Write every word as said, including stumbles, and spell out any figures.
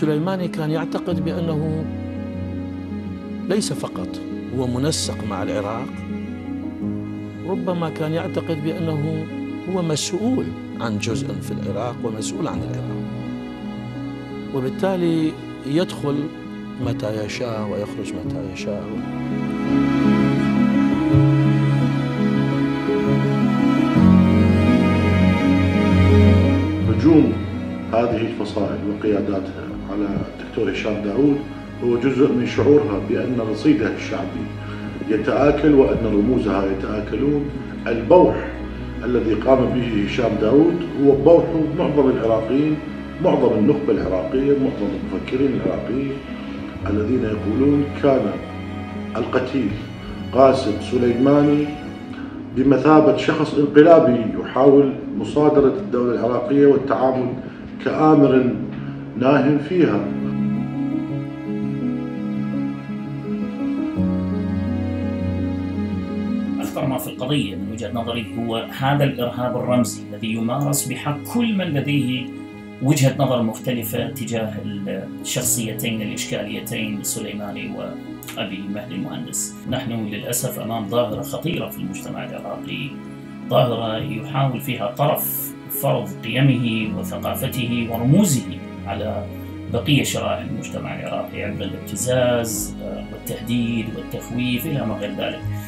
سليماني كان يعتقد بأنه ليس فقط هو منسق مع العراق، ربما كان يعتقد بأنه هو مسؤول عن جزء في العراق ومسؤول عن العراق، وبالتالي يدخل متى يشاء ويخرج متى يشاء. هجوم هذه الفصائل وقياداتها على الدكتور هشام داوود هو جزء من شعورها بأن رصيدها الشعبي يتآكل وأن رموزها يتآكلون. البوح الذي قام به هشام داوود هو بوح معظم العراقيين، معظم النخبة العراقية، معظم المفكرين العراقيين الذين يقولون كان القتيل قاسم سليماني بمثابة شخص انقلابي يحاول مصادرة الدولة العراقية والتعامل كآمر ناهٍ فيها. أخطر ما في القضية من وجهة نظري هو هذا الإرهاب الرمزي الذي يمارس بحق كل من لديه وجهة نظر مختلفة تجاه الشخصيتين الإشكاليتين سليماني وأبي مهدي المهندس. نحن للأسف أمام ظاهرة خطيرة في المجتمع العراقي، ظاهرة يحاول فيها طرف فرض قيمه وثقافته ورموزه على بقية شرائح المجتمع العراقي عبر الابتزاز والتهديد والتخويف إلى ما غير ذلك.